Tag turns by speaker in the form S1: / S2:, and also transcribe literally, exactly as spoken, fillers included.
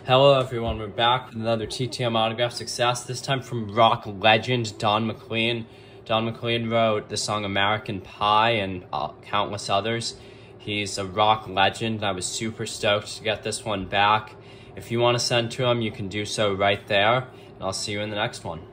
S1: Hello everyone, we're back with another T T M autograph success, this time from rock legend Don McLean. Don McLean wrote the song American Pie and uh, countless others. He's a rock legend and I was super stoked to get this one back. If you want to send to him, you can do so right there, and I'll see you in the next one.